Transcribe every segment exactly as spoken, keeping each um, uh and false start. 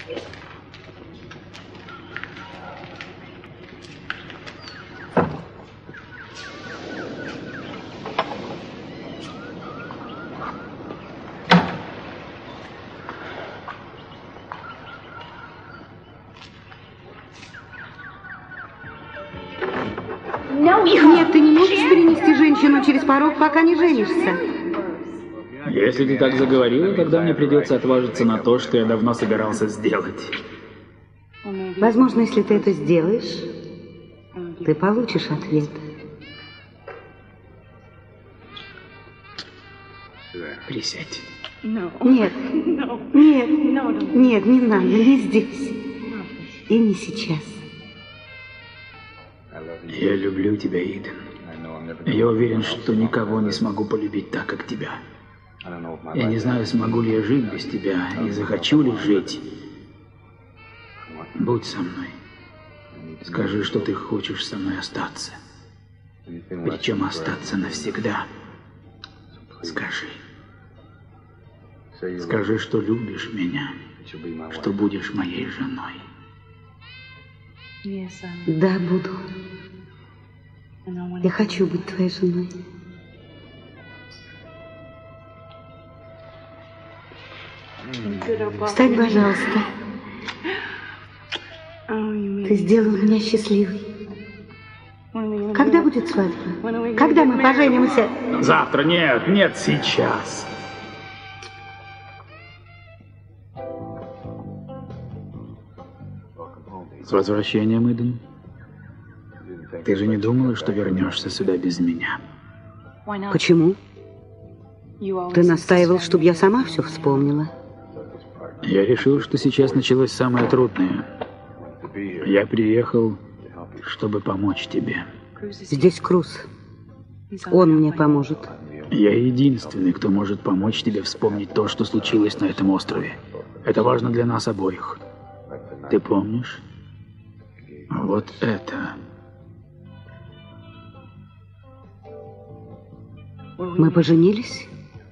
Нет, ты не можешь перенести женщину через порог, пока не женишься. Если ты так заговорила, тогда мне придется отважиться на то, что я давно собирался сделать. Возможно, если ты это сделаешь, ты получишь ответ. Присядь. Нет, нет, нет, не надо, не здесь. И не сейчас. Я люблю тебя, Иден. Я уверен, что никого не смогу полюбить так, как тебя. Я не знаю, смогу ли я жить без тебя и захочу ли жить. Будь со мной. Скажи, что ты хочешь со мной остаться. Причем остаться навсегда. Скажи. Скажи, что любишь меня, что будешь моей женой. Да, буду. Я хочу быть твоей женой. Встань, пожалуйста. Ты сделал меня счастливой. Когда будет свадьба? Когда мы поженимся? Завтра. Нет, нет, сейчас. С возвращением, Иден. Ты же не думала, что вернешься сюда без меня? Почему? Ты настаивал, чтобы я сама все вспомнила. Я решил, что сейчас началось самое трудное. Я приехал, чтобы помочь тебе. Здесь Круз. Он мне поможет. Я единственный, кто может помочь тебе вспомнить то, что случилось на этом острове. Это важно для нас обоих. Ты помнишь? Вот это. Мы поженились?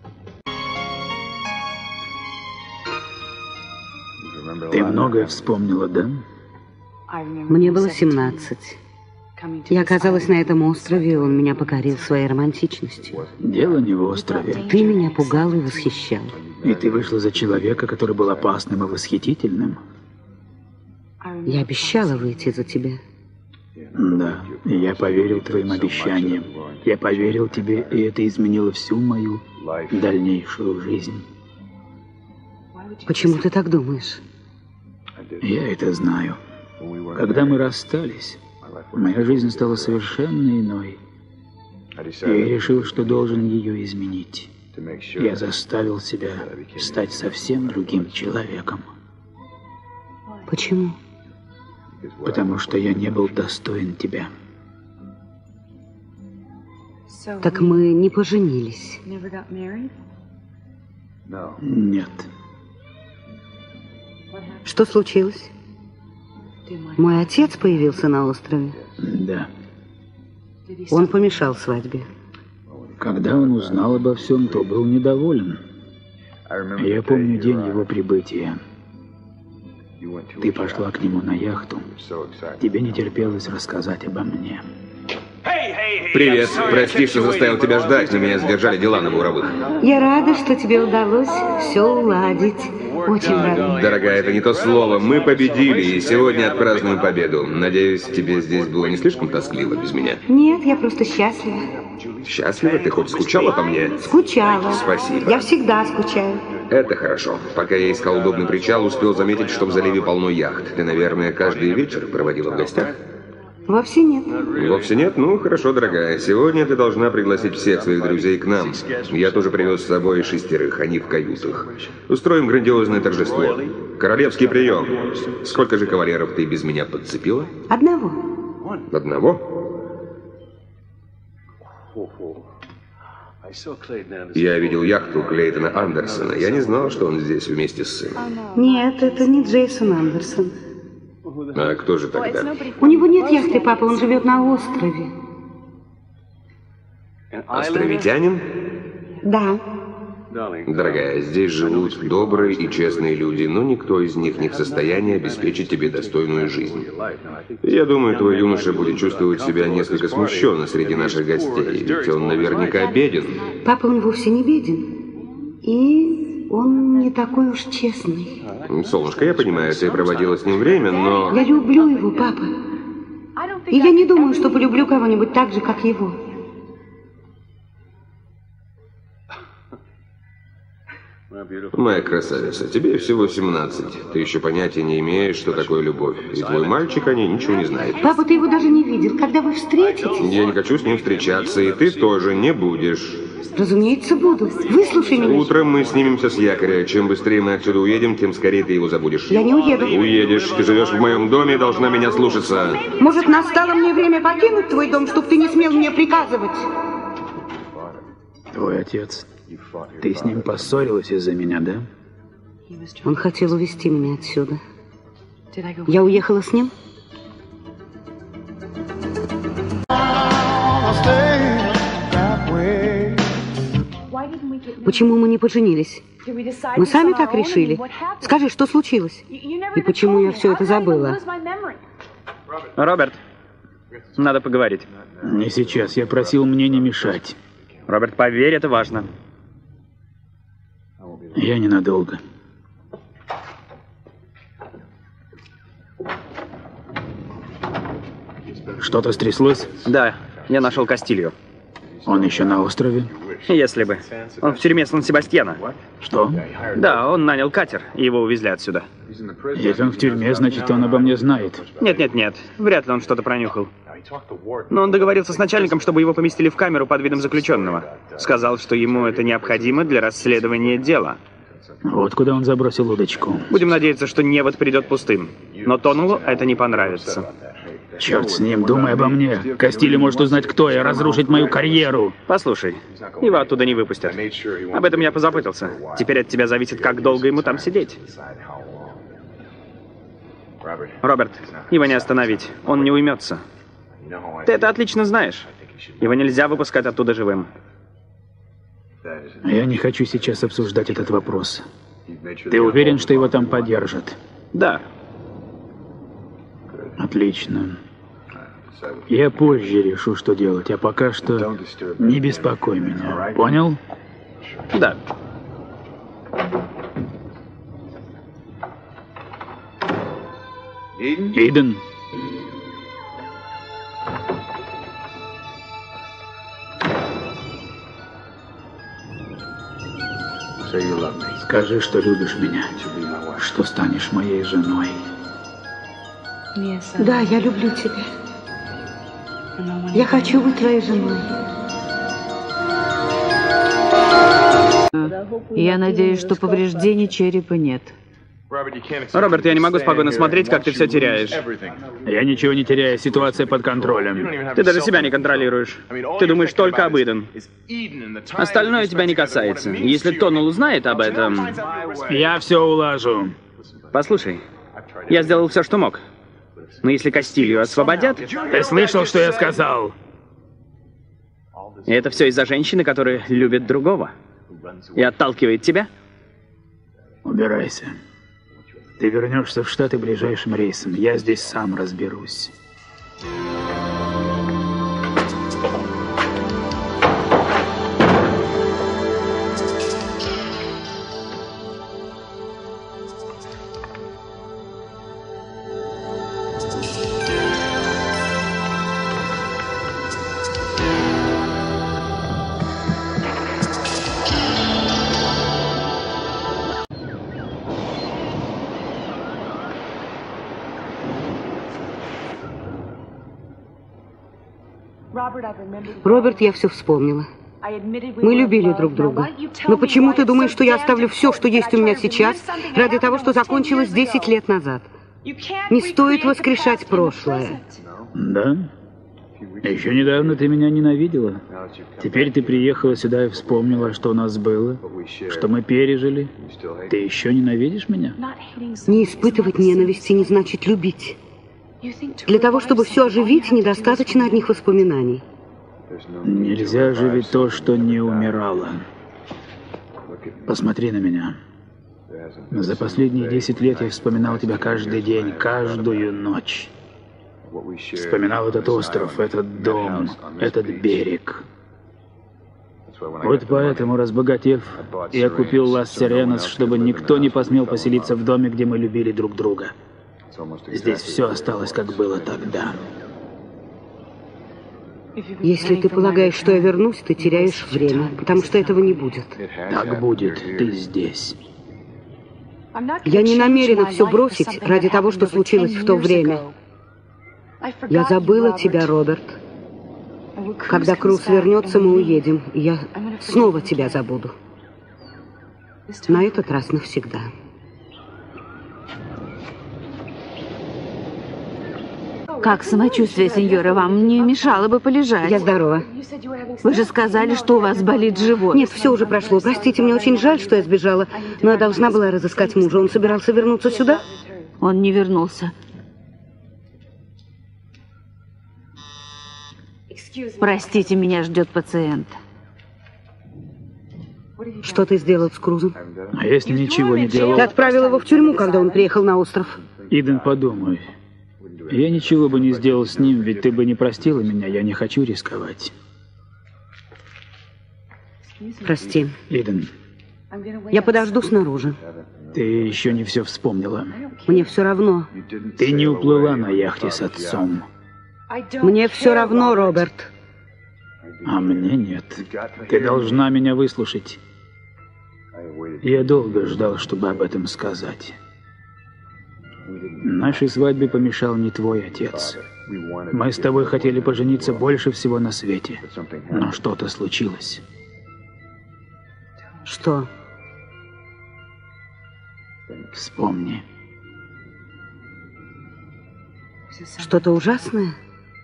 Ты многое вспомнила, да? Мне было семнадцать. Я оказалась на этом острове, и он меня покорил своей романтичностью. Дело не в острове. Ты меня пугал и восхищал. И ты вышла за человека, который был опасным и восхитительным. Я обещала выйти за тебя. Да, и я поверил твоим обещаниям. Я поверил тебе, и это изменило всю мою дальнейшую жизнь. Почему ты так думаешь? Я это знаю. Когда мы расстались, моя жизнь стала совершенно иной. И я решил, что должен ее изменить. Я заставил себя стать совсем другим человеком. Почему? Потому что я не был достоин тебя. Так мы не поженились? Нет. Что случилось? Мой отец появился на острове? Да. Он помешал свадьбе. Когда он узнал обо всем, то был недоволен. Я помню день его прибытия. Ты пошла к нему на яхту. Тебе не терпелось рассказать обо мне. Привет. Прости, что заставил тебя ждать, но меня задержали дела на буровых. Я рада, что тебе удалось все уладить. Очень рада. Дорогая, это не то слово. Мы победили, и сегодня отпразднуем победу. Надеюсь, тебе здесь было не слишком тоскливо без меня? Нет, я просто счастлива. Счастлива? Ты хоть скучала по мне? Скучала. Спасибо. Я всегда скучаю. Это хорошо. Пока я искал удобный причал, успел заметить, что в заливе полно яхт. Ты, наверное, каждый вечер проводила в гостях? Вовсе нет. Вовсе нет? Ну, хорошо, дорогая. Сегодня ты должна пригласить всех своих друзей к нам. Я тоже привез с собой шестерых, они в каютах. Устроим грандиозное торжество. Королевский прием. Сколько же кавалеров ты без меня подцепила? Одного. Одного? Я видел яхту Клейтона Андерсона. Я не знал, что он здесь вместе с сыном. Нет, это не Джейсон Андерсон. А кто же тогда? У него нет яхты, папа, он живет на острове. Островитянин? Да. Дорогая, здесь живут добрые и честные люди, но никто из них не в состоянии обеспечить тебе достойную жизнь. Я думаю, твой юноша будет чувствовать себя несколько смущенно среди наших гостей, ведь он наверняка беден. Папа, он вовсе не беден. И он не такой уж честный. Солнышко, я понимаю, ты проводила с ним время, но... Я люблю его, папа. И я не думаю, что полюблю кого-нибудь так же, как его. Моя красавица, тебе всего семнадцать. Ты еще понятия не имеешь, что такое любовь. И твой мальчик о ней ничего не знает. Папа, ты его даже не видел. Когда вы встретитесь... Я не хочу с ним встречаться, и ты тоже не будешь. Разумеется, буду. Выслушай меня. Утром мы снимемся с якоря. Чем быстрее мы отсюда уедем, тем скорее ты его забудешь. Я не уеду. Уедешь. Ты живешь в моем доме и должна меня слушаться. Может, настало мне время покинуть твой дом, чтобы ты не смел мне приказывать? Твой отец. Ты с ним поссорилась из-за меня, да? Он хотел увезти меня отсюда. Я уехала с ним? Почему мы не поженились? Мы сами так решили. Скажи, что случилось? И почему я все это забыла? Роберт, надо поговорить. Не сейчас. Я просил мне не мешать. Роберт, поверь, это важно. Я ненадолго. Что-то стряслось? Да, я нашел Кастилью. Он еще на острове? Если бы. Он в тюрьме Сан-Себастьяна. Что? Да, он нанял катер, и его увезли отсюда. Если он в тюрьме, значит, он обо мне знает. Нет-нет-нет, вряд ли он что-то пронюхал. Но он договорился с начальником, чтобы его поместили в камеру под видом заключенного. Сказал, что ему это необходимо для расследования дела. Вот куда он забросил удочку. Будем надеяться, что невод придет пустым. Но Тонулу это не понравится. Черт с ним, думай обо мне. Кастильо может узнать, кто я, разрушить мою карьеру. Послушай, его оттуда не выпустят. Об этом я позаботился. Теперь от тебя зависит, как долго ему там сидеть. Роберт, его не остановить. Он не уймется. Ты это отлично знаешь. Его нельзя выпускать оттуда живым. Я не хочу сейчас обсуждать этот вопрос. Ты уверен, что его там поддержат? Да. Отлично. Я позже решу, что делать, а пока что не беспокой меня. Понял? Да. Иден? Скажи, что любишь меня, что станешь моей женой. Да, я люблю тебя. Я хочу быть твоей женой. Я надеюсь, что повреждений черепа нет. Роберт, я не могу спокойно смотреть, как ты все теряешь. Я ничего не теряю, ситуация под контролем. Ты даже себя не контролируешь. Ты думаешь только об Иден. Остальное тебя не касается. Если Тонул узнает об этом... Я все улажу. Послушай, я сделал все, что мог. Но если Кастилью освободят... Ты слышал, что я сказал? И это все из-за женщины, которая любит другого. И отталкивает тебя? Убирайся. Ты вернешься в Штаты ближайшим рейсом. Я здесь сам разберусь. Роберт, я все вспомнила. Мы любили друг друга. Но почему ты думаешь, что я оставлю все, что есть у меня сейчас, ради того, что закончилось десять лет назад? Не стоит воскрешать прошлое. Да? Еще недавно ты меня ненавидела. Теперь ты приехала сюда и вспомнила, что у нас было, что мы пережили. Ты еще ненавидишь меня? Не испытывать ненависти не значит любить. Для того, чтобы все оживить, недостаточно одних воспоминаний. Нельзя оживить то, что не умирало. Посмотри на меня. За последние десять лет я вспоминал тебя каждый день, каждую ночь. Вспоминал этот остров, этот дом, этот берег. Вот поэтому, разбогатев, я купил Лас Сиренас, чтобы никто не посмел поселиться в доме, где мы любили друг друга. Здесь все осталось, как было тогда. Если ты полагаешь, что я вернусь, ты теряешь время, потому что этого не будет. Так будет, ты здесь. Я не намерена все бросить ради того, что случилось в то время. Я забыла тебя, Роберт. Когда Круз вернется, мы уедем, и я снова тебя забуду. На этот раз навсегда. Как самочувствие, сеньора? Вам не мешало бы полежать? Я здорова. Вы же сказали, что у вас болит живот. Нет, все уже прошло. Простите, мне очень жаль, что я сбежала, но я должна была разыскать мужа. Он собирался вернуться сюда? Он не вернулся. Простите, меня ждет пациент. Что ты сделал с Крузом? А если ничего не делал? Ты отправил его в тюрьму, когда он приехал на остров. Иден, подумай. Я ничего бы не сделал с ним, ведь ты бы не простила меня. Я не хочу рисковать. Прости. Иден. Я подожду снаружи. Ты еще не все вспомнила. Мне все равно. Ты не уплыла на яхте с отцом. Мне все равно, Роберт. А мне нет. Ты должна меня выслушать. Я долго ждал, чтобы об этом сказать. Нашей свадьбе помешал не твой отец. Мы с тобой хотели пожениться больше всего на свете. Но что-то случилось. Что? Вспомни. Что-то ужасное?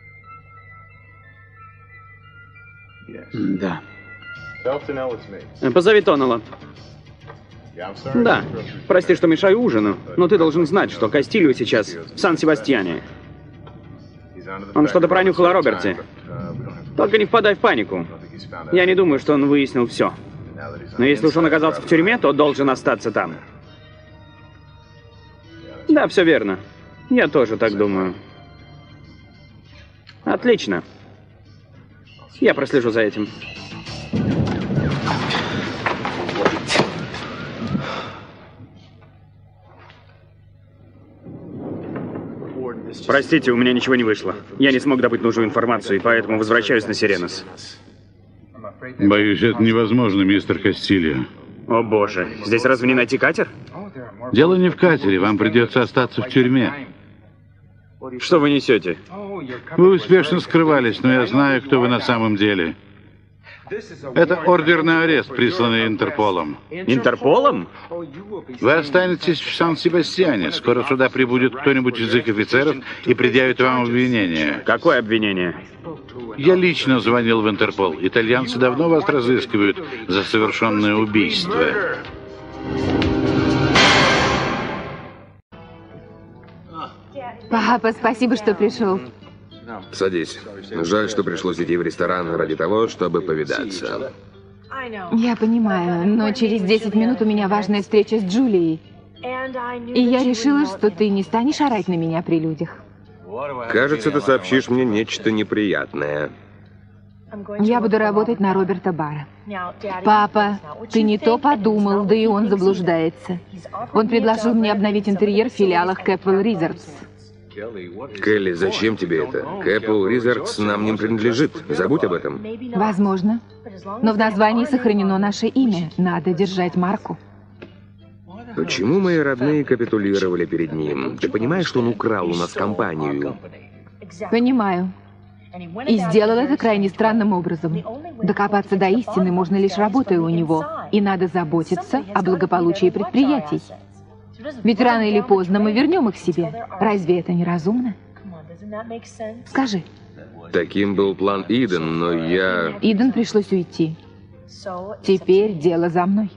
Да. Позови Тоннелла. Да. Прости, что мешаю ужину, но ты должен знать, что Кастильо сейчас в Сан-Себастьяне. Он что-то пронюхал о Роберте. Только не впадай в панику. Я не думаю, что он выяснил все. Но если уж он оказался в тюрьме, то должен остаться там. Да, все верно. Я тоже так думаю. Отлично. Я прослежу за этим. Простите, у меня ничего не вышло. Я не смог добыть нужную информацию, и поэтому возвращаюсь на Сиренас. Боюсь, это невозможно, мистер Кастильо. О боже, здесь разве не найти катер? Дело не в катере, вам придется остаться в тюрьме. Что вы несете? Вы успешно скрывались, но я знаю, кто вы на самом деле. Это ордер на арест, присланный Интерполом. Интерполом? Вы останетесь в Сан-Себастьяне. Скоро сюда прибудет кто-нибудь из их офицеров и предъявит вам обвинение. Какое обвинение? Я лично звонил в Интерпол. Итальянцы давно вас разыскивают за совершенное убийство. Папа, спасибо, что пришел. Садись. Жаль, что пришлось идти в ресторан ради того, чтобы повидаться. Я понимаю, но через десять минут у меня важная встреча с Джулией. И я решила, что ты не станешь орать на меня при людях. Кажется, ты сообщишь мне нечто неприятное. Я буду работать на Роберта Барра. Папа, ты не то подумал, да и он заблуждается. Он предложил мне обновить интерьер в филиалах Кэпвелл Резортс. Келли, зачем тебе это? Кэпвелл Резортс нам не принадлежит. Забудь об этом. Возможно. Но в названии сохранено наше имя. Надо держать марку. Почему мои родные капитулировали перед ним? Ты понимаешь, что он украл у нас компанию? Понимаю. И сделал это крайне странным образом. Докопаться до истины можно лишь работая у него. И надо заботиться о благополучии предприятий. Ведь рано или поздно мы вернем их себе. Разве это не разумно? Скажи. Таким был план Иден, но я... Иден пришлось уйти. Теперь дело за мной.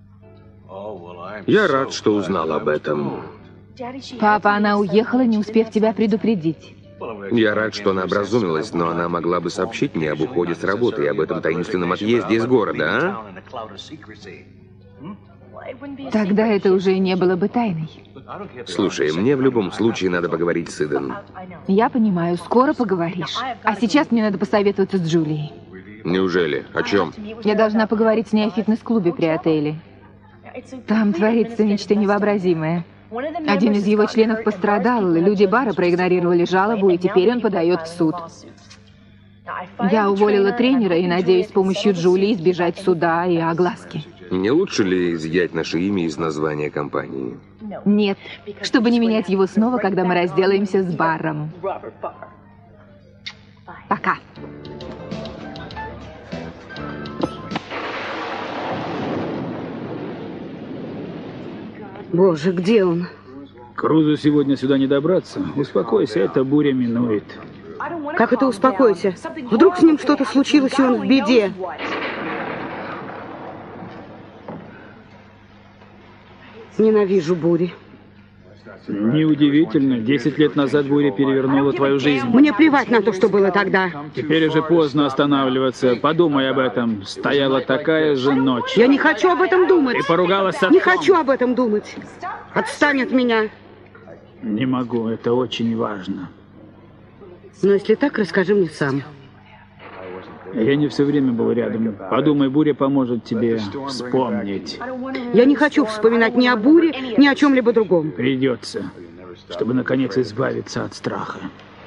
Я рад, что узнал об этом. Папа, она уехала, не успев тебя предупредить. Я рад, что она образумилась, но она могла бы сообщить мне об уходе с работы и об этом таинственном отъезде из города, а? Тогда это уже не было бы тайной. Слушай, мне в любом случае надо поговорить с Иден. Я понимаю, скоро поговоришь. А сейчас мне надо посоветоваться с Джулией. Неужели? О чем? Я должна поговорить с ней о фитнес-клубе при отеле. Там творится нечто невообразимое. Один из его членов пострадал, люди бара проигнорировали жалобу, и теперь он подает в суд. Я уволила тренера и надеюсь с помощью Джулии избежать суда и огласки. Не лучше ли изъять наше имя из названия компании? Нет, чтобы не менять его снова, когда мы разделаемся с баром. Пока. Боже, где он? Крузу сегодня сюда не добраться. Успокойся, эта буря минует. Как это успокойся? Вдруг с ним что-то случилось, и он в беде. Ненавижу бури. Неудивительно. Десять лет назад буря перевернула твою жизнь. Мне плевать на то, что было тогда. Теперь уже поздно останавливаться. Подумай об этом. Стояла такая же ночь. Я не хочу об этом думать. Ты поругалась с отцом. Не хочу об этом думать. Отстань от меня. Не могу, это очень важно. Но если так, расскажи мне сам. Я не все время был рядом. Подумай, буря поможет тебе вспомнить. Я не хочу вспоминать ни о буре, ни о чем-либо другом. Придется, чтобы наконец избавиться от страха.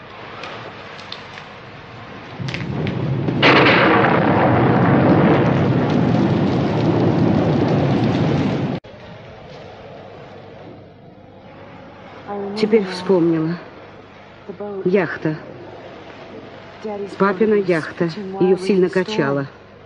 Теперь вспомнила. Яхта. Папина яхта. Ее сильно качало.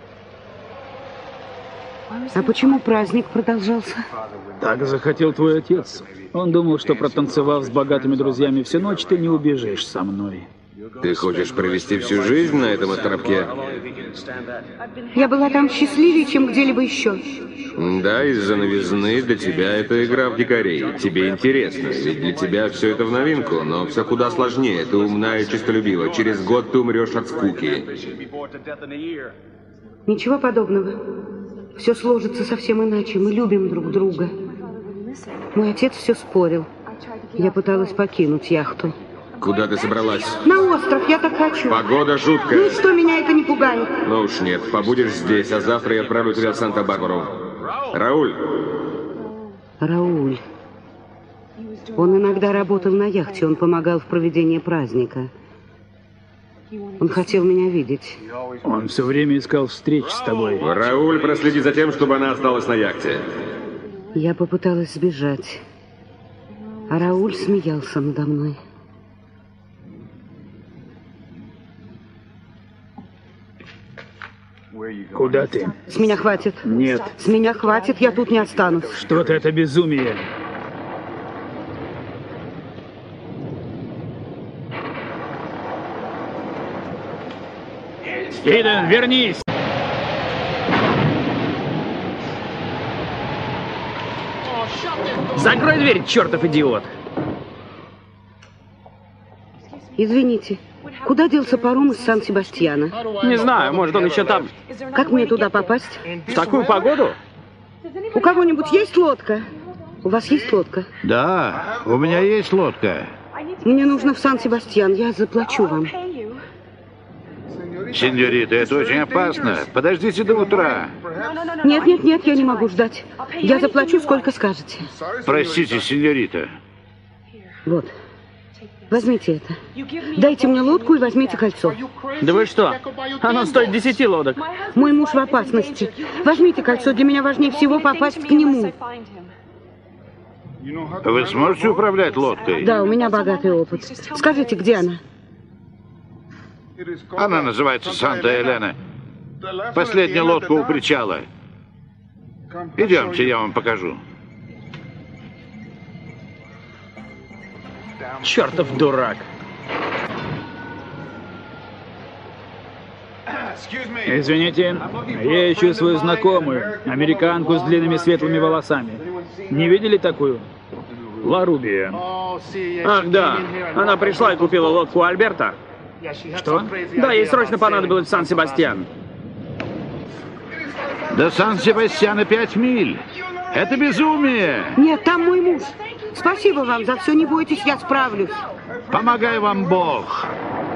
А почему праздник продолжался? Так захотел твой отец. Он думал, что протанцевав с богатыми друзьями всю ночь, ты не убежишь со мной. Ты хочешь провести всю жизнь на этом островке? Я была там счастливее, чем где-либо еще. Да, из-за новизны для тебя это игра в дикарей. Тебе интересно, ведь для тебя все это в новинку, но все куда сложнее. Ты умна и честолюбива. Через год ты умрешь от скуки. Ничего подобного. Все сложится совсем иначе. Мы любим друг друга. Мой отец все спорил. Я пыталась покинуть яхту. Куда ты собралась? На остров, я так хочу. Погода жуткая. Ну и что, меня это не пугает? Ну уж нет, побудешь здесь, а завтра я отправлю тебя в Санта-Барбару. Рауль. Рауль. Он иногда работал на яхте, он помогал в проведении праздника. Он хотел меня видеть. Он все время искал встреч с тобой. Рауль, проследи за тем, чтобы она осталась на яхте. Я попыталась сбежать, а Рауль смеялся надо мной. Куда ты? С меня хватит. Нет. С меня хватит, я тут не останусь. Что-то это безумие. Иден, вернись! Закрой дверь, чертов идиот! Извините, куда делся паром из Сан-Себастьяна? Не знаю, может, он еще там. Как мне туда попасть? В такую погоду? У кого-нибудь есть лодка? У вас есть лодка? Да, у меня есть лодка. Мне нужно в Сан-Себастьян, я заплачу вам. Сеньорита, это очень опасно. Подождите до утра. Нет, нет, нет, я не могу ждать. Я заплачу, сколько скажете. Простите, сеньорита. Вот. Возьмите это. Дайте мне лодку и возьмите кольцо. Да вы что? Оно стоит десяти лодок. Мой муж в опасности. Возьмите кольцо, для меня важнее всего попасть к нему. Вы сможете управлять лодкой? Да, у меня богатый опыт. Скажите, где она? Она называется Санта-Елена. Последняя лодка у причала. Идемте, я вам покажу. Чертов дурак. Извините, я ищу свою знакомую, американку с длинными светлыми волосами. Не видели такую? Ларубия. Ах, да. Она пришла и купила лодку у Альберта. Что? Да, ей срочно понадобилось в Сан-Себастьян. До Сан-Себастьяна пять миль. Это безумие. Нет, там мой муж. Спасибо вам за все, не бойтесь, я справлюсь. Помогай вам Бог.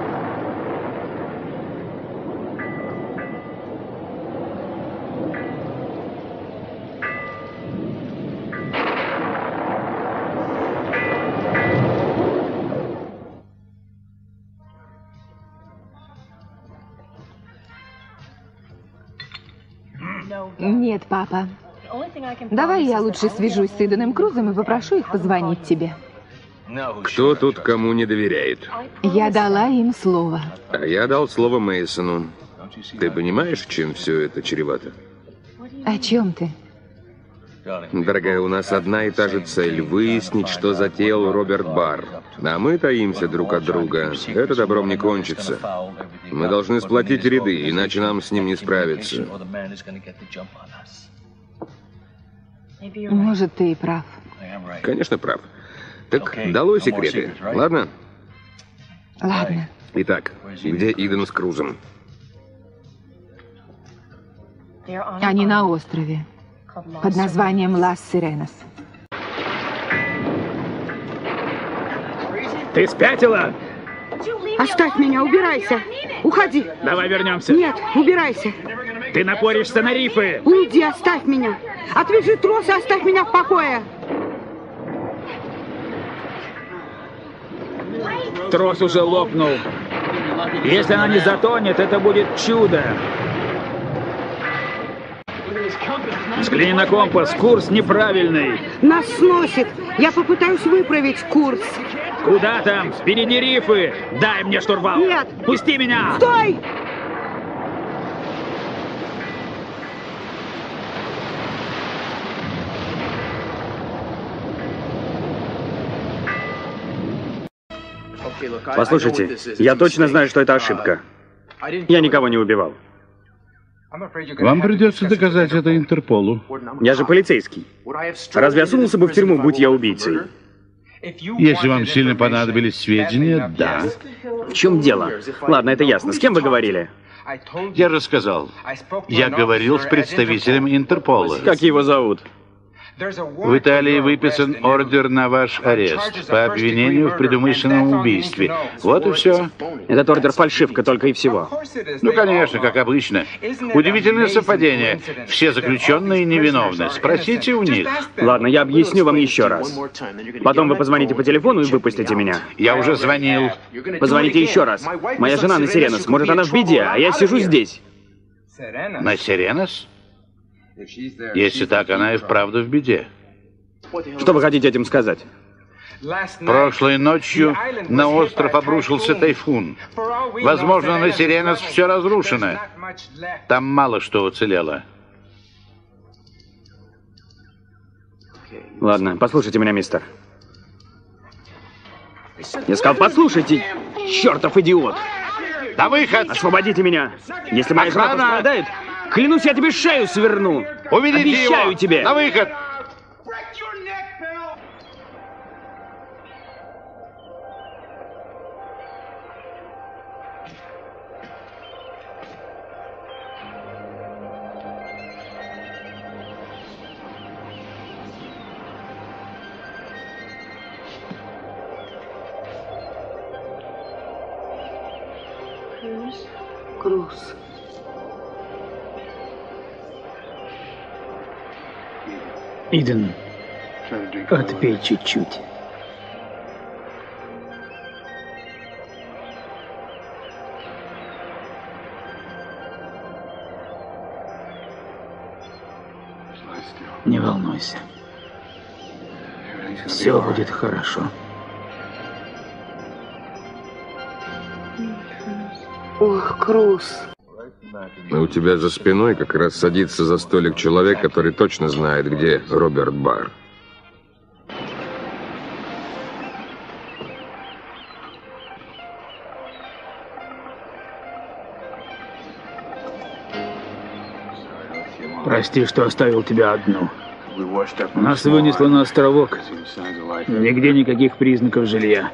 Нет, папа. Давай я лучше свяжусь с Иданом Крузом и попрошу их позвонить тебе. Кто тут кому не доверяет? Я дала им слово. А я дал слово Мейсону. Ты понимаешь, чем все это чревато? О чем ты? Дорогая, у нас одна и та же цель — выяснить, что затеял Роберт Барр. А мы таимся друг от друга. Это добром не кончится. Мы должны сплотить ряды, иначе нам с ним не справиться. Может, ты и прав. Конечно, прав. Так, долой секреты, ладно? Ладно. Итак, где Иден с Крузом? Они на острове под названием Лас-Сиренас. Ты спятила? Оставь меня, убирайся. Уходи. Давай вернемся. Нет, убирайся. Ты напоришься на рифы. Уйди, оставь меня. Отвяжи трос и оставь меня в покое. Трос уже лопнул. Если она не затонет, это будет чудо. Взгляни на компас, курс неправильный. Нас сносит. Я попытаюсь выправить курс. Куда там? Впереди рифы. Дай мне штурвал. Нет. Пусти меня. Стой! Послушайте, я точно знаю, что это ошибка. Я никого не убивал. Вам придется доказать это Интерполу. Я же полицейский. Разве я сунулся бы в тюрьму, будь я убийцей? Если вам сильно понадобились сведения, да. В чем дело? Ладно, это ясно. С кем вы говорили? Я же сказал. Я говорил с представителем Интерпола. Как его зовут? В Италии выписан ордер на ваш арест по обвинению в предумышленном убийстве. Вот и все. Этот ордер фальшивка, только и всего. Ну, конечно, как обычно. Удивительное совпадение. Все заключенные невиновны. Спросите у них. Ладно, я объясню вам еще раз. Потом вы позвоните по телефону и выпустите меня. Я уже звонил. Позвоните еще раз. Моя жена на Сиренас. Может, она в беде, а я сижу здесь. На Сиренас? Если так, она и вправду в беде. Что вы хотите этим сказать? Прошлой ночью на остров обрушился тайфун. Возможно, на Сиренас все разрушено. Там мало что уцелело. Ладно, послушайте меня, мистер. Я сказал, послушайте, чертов идиот! На выход! Освободите меня! Если моя жена Охрана! пострадает, клянусь, я тебе шею сверну! Уведите Обещаю его! тебе! На выход! Круз. Иден, отпей чуть-чуть. Не волнуйся. Все будет хорошо. Ох, Круз. У тебя за спиной как раз садится за столик человек, который точно знает, где Роберт Барр. Прости, что оставил тебя одну. Нас вынесло на островок. Нигде никаких признаков жилья.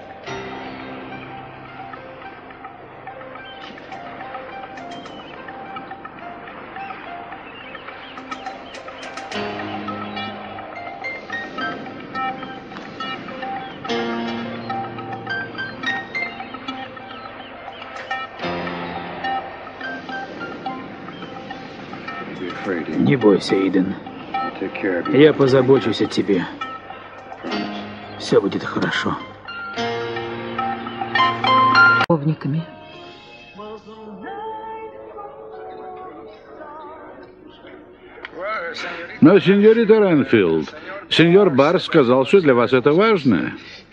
Не бойся, Иден. Я позабочусь о тебе. Все будет хорошо. Любовниками. Но, сеньорита Ренфилд, сеньор Барр сказал, что для вас это важно.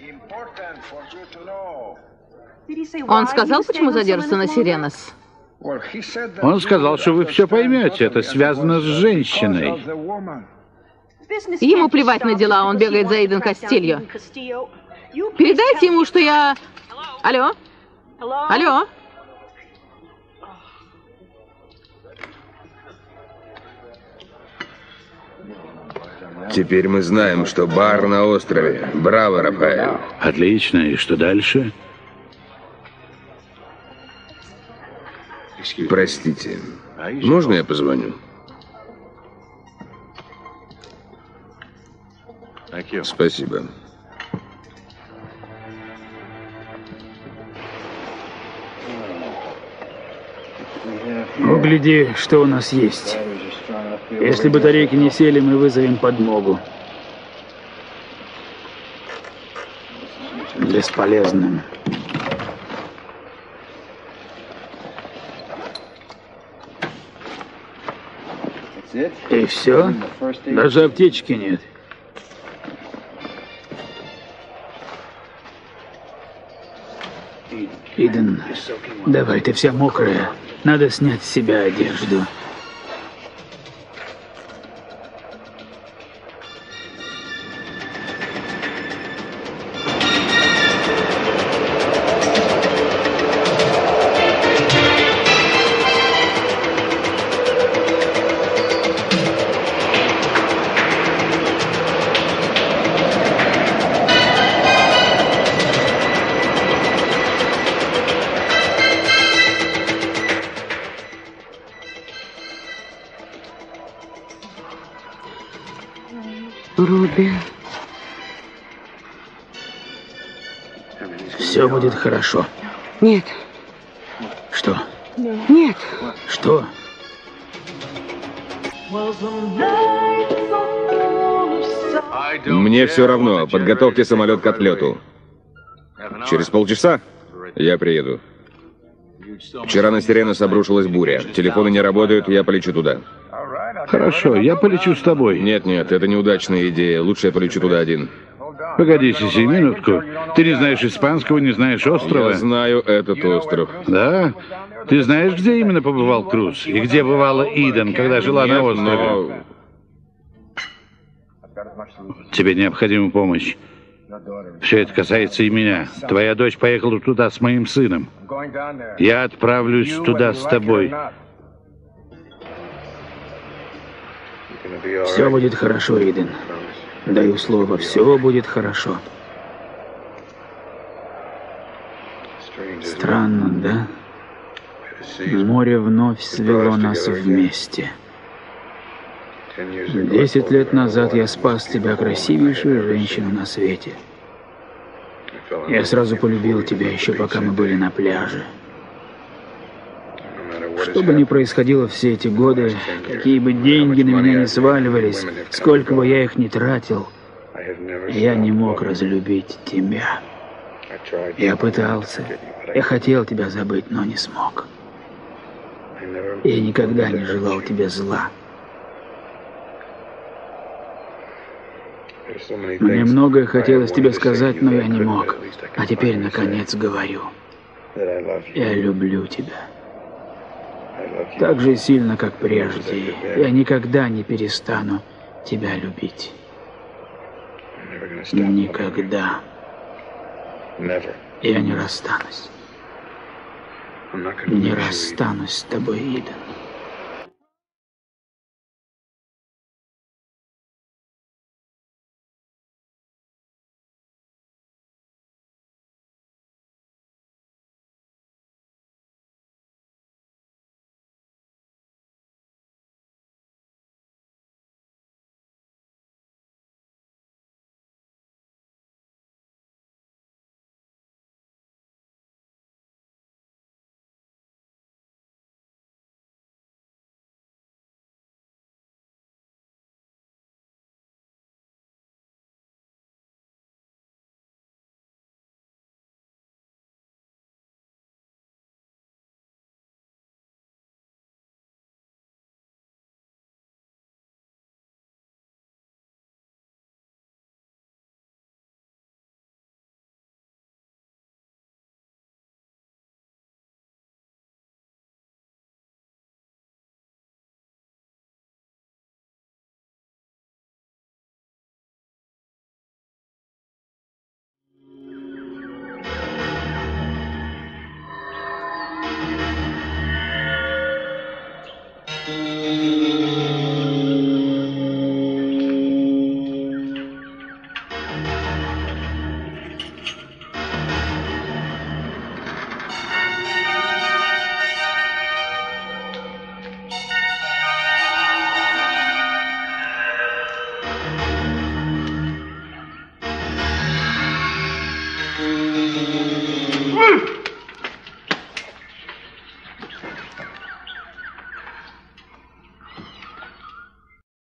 Он сказал, почему задержится на Сиренос? Он сказал, что вы все поймете, это связано с женщиной. Ему плевать на дела, он бегает за Иден Кастильо. Передайте ему, что я... Алло? Алло? Теперь мы знаем, что бар на острове. Браво, Рафаэль. Отлично, и что дальше? Простите, можно я позвоню? Спасибо. Угляди, что у нас есть. Если батарейки не сели, мы вызовем подмогу. Бесполезным. И все? Даже аптечки нет. Иден, давай, ты вся мокрая. Надо снять с себя одежду. Руби. Все будет хорошо. Нет. Что? Нет. Что? Мне все равно. Подготовьте самолет к отлету. Через полчаса я приеду. Вчера на Сиренос обрушилась буря. Телефоны не работают, я полечу туда. Хорошо, я полечу с тобой. Нет, нет, это неудачная идея. Лучше я полечу туда один. Погоди, Сиси, минутку. Ты не знаешь испанского, не знаешь острова? Я знаю этот остров. Да? Ты знаешь, где именно побывал Круз? И где бывала Иден, когда жила Нет, на острове? Но... Тебе необходима помощь. Все это касается и меня. Твоя дочь поехала туда с моим сыном. Я отправлюсь туда с тобой. Все будет хорошо, Иден. Даю слово, все будет хорошо. Странно, да? Море вновь свело нас вместе. Десять лет назад я спас тебя, красивейшую женщину на свете. Я сразу полюбил тебя, еще пока мы были на пляже. Что бы ни происходило все эти годы, какие бы деньги на меня не сваливались, сколько бы я их ни тратил, я не мог разлюбить тебя. Я пытался. Я хотел тебя забыть, но не смог. Я никогда не желал тебе зла. Мне многое хотелось тебе сказать, но я не мог. А теперь, наконец, говорю. Я люблю тебя. Так же сильно, как прежде. Я никогда не перестану тебя любить. Никогда. Я не расстанусь. Не расстанусь с тобой, Иден.